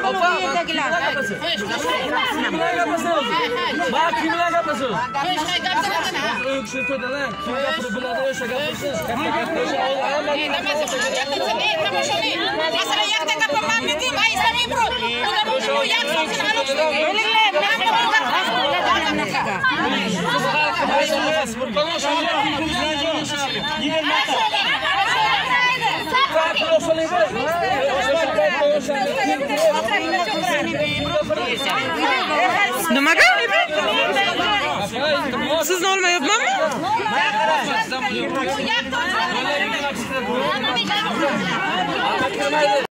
Opa, kimlar gapasiz? Kimlar gapasiz? Ma kimlar gapasiz? O'kshi to'dalar. Kim gapirib biladi o'sha gapasiz. Nimaga? Sizni olmayapmanmi?